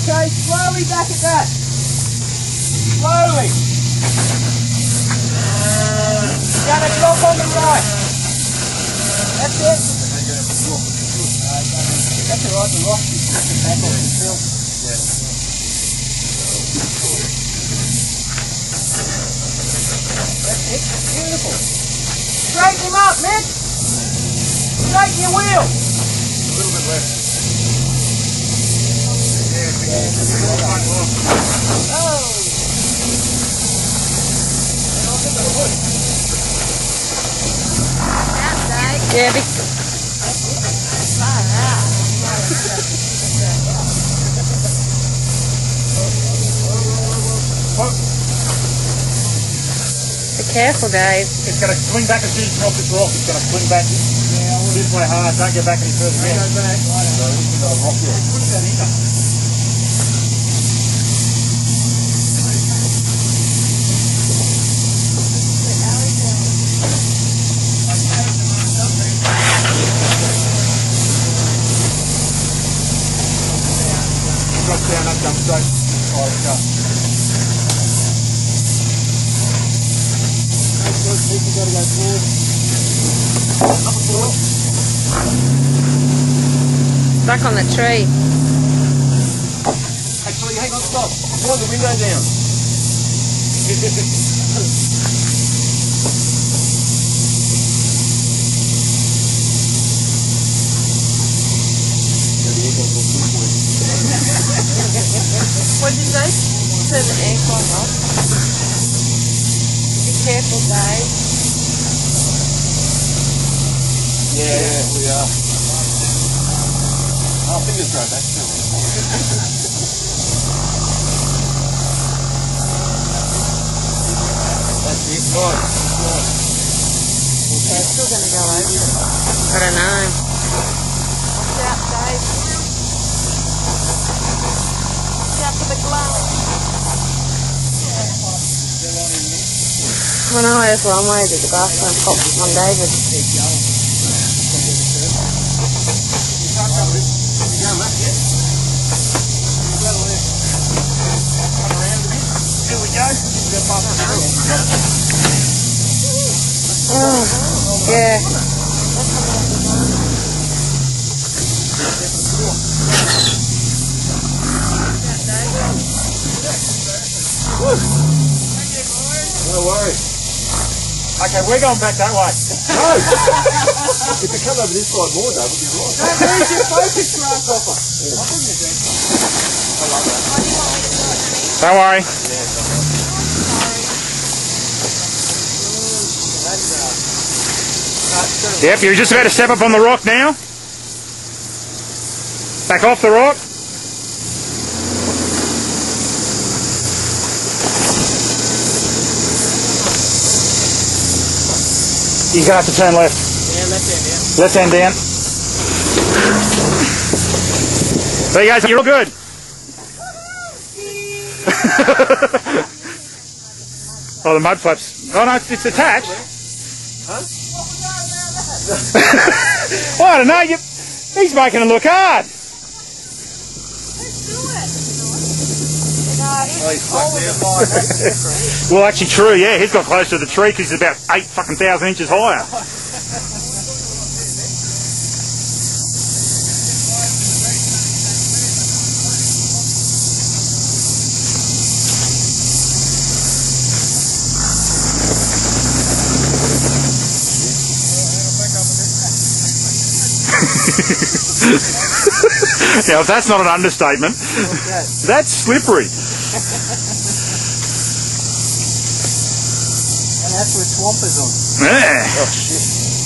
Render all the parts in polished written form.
Okay, slowly back at that. Slowly. You're going to drop on the right. That's it. That's alright, the rock is back on the hill. That's it. Beautiful. Straighten him up, Mick. Straighten your wheel. A little bit left. Yeah, be careful, Dave. It's going to swing back as soon as you come off this rock. It's going to swing back this way hard. Don't get back any further. Go back. Drop down, up, jump straight. Alright, go. You've got to go forward. Up and forward. Stuck on the tree. Actually, hang on, stop. Pull the window down. What did you say? Turn the aircon off. Be careful, Dave. Yeah, we are. Oh, fingers grow back still. That's it. Nice. Yeah, it's still going to go over. I don't know. Watch out, Dave. Watch out for the glass. I know, that's why I'm worried that the glass won't pop on David. Here we go. Oh, yeah. No worries. Okay, we're going back that way. No! If you come over this side more, Dave, we'll be right. Don't lose your focus, grasshopper. I love that. Don't worry. Yep, you're just about to step up on the rock now. Back off the rock. You're going to have to turn left. Yeah, left hand down. Left hand down. So you guys, you're all good. Oh, the mud flaps. Oh no, it's attached. Huh? Well, I don't know. He's making it look hard. Well, actually, true. Yeah, he's got close to the tree because he's about 8,000 inches higher. Now, if that's not an understatement, that's slippery. And that's where Swampers on. Yeah. Oh, shit.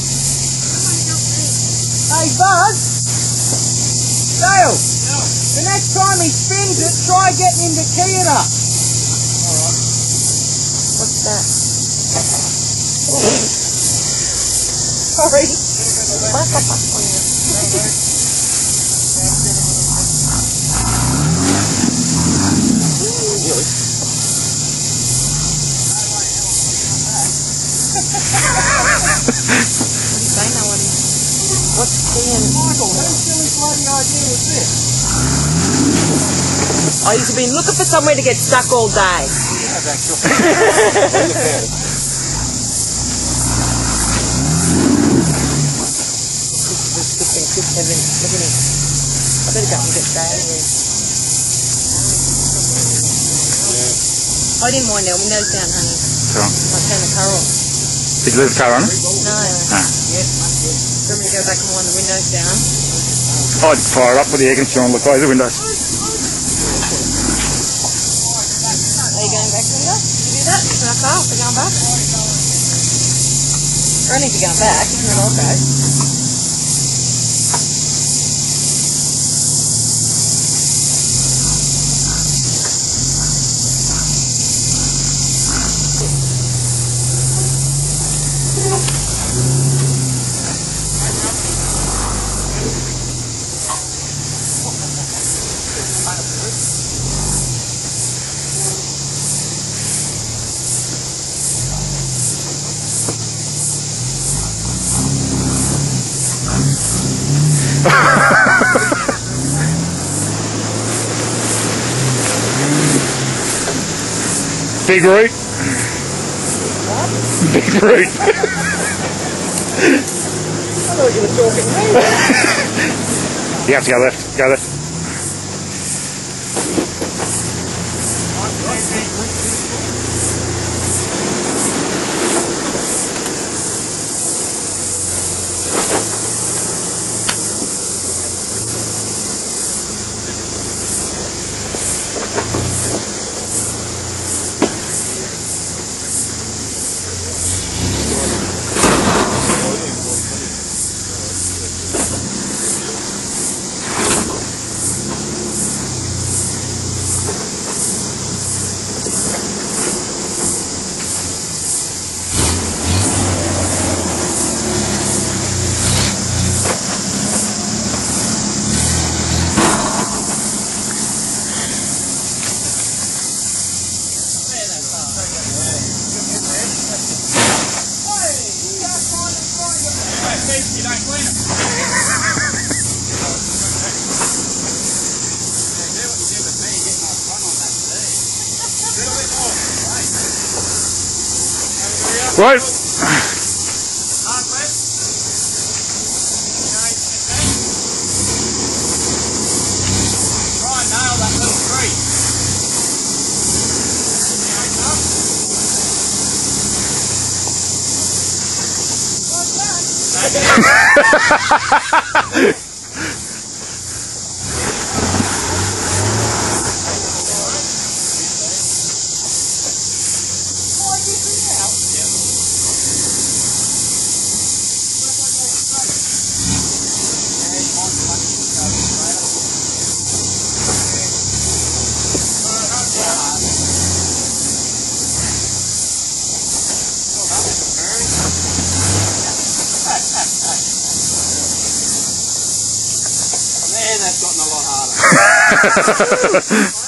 Hey, Buzz! Dale! The next time he spins it, try getting him to key it up. Alright. What's that? Sorry. Really? What's the Michael, whose silly bloody idea was this? I've been looking for somewhere to get stuck all day. Look at him. I better go and get that. I didn't wind our windows down, honey. Sure. I turned the car off. Did you leave the car on? No. Ah. Do you want me to go back and wind the windows down? I'd fire it up with the air conditioner on the close the windows. Are you going back, Linda? You do that? In our car? We're going back? I don't need to go back. Isn't it okay? Big root. Big root. I thought you were talking to me. You have to go left. Go left. You don't clean them. Right. Try and nail that little tree. Man, that's gotten a lot harder.